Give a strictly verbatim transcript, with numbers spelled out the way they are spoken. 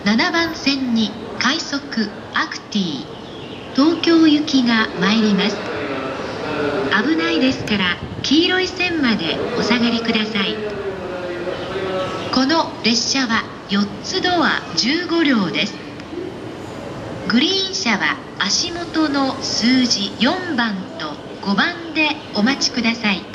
ななばん線に快速アクティ東京行きが参ります。危ないですから黄色い線までお下がりください。この列車はよっつドアじゅうごりょうです。グリーン車は足元の数字よんばんとごばんでお待ちください。